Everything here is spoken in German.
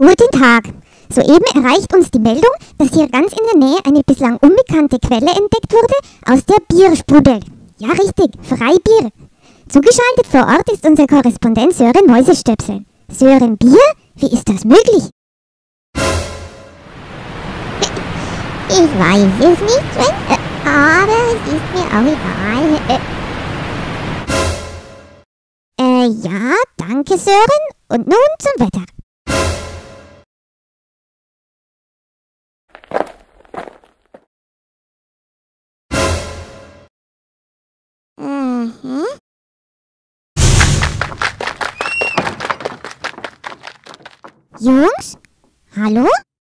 Guten Tag. Soeben erreicht uns die Meldung, dass hier ganz in der Nähe eine bislang unbekannte Quelle entdeckt wurde, aus der Bier sprudelt. Ja, richtig, Freibier. Zugeschaltet vor Ort ist unser Korrespondent Sören Mäusestöpsel. Sören, Bier? Wie ist das möglich? Ich weiß es nicht, Sven, aber es ist mir auch egal. Ja, danke, Sören. Und nun zum Wetter. Jungs? Hallo?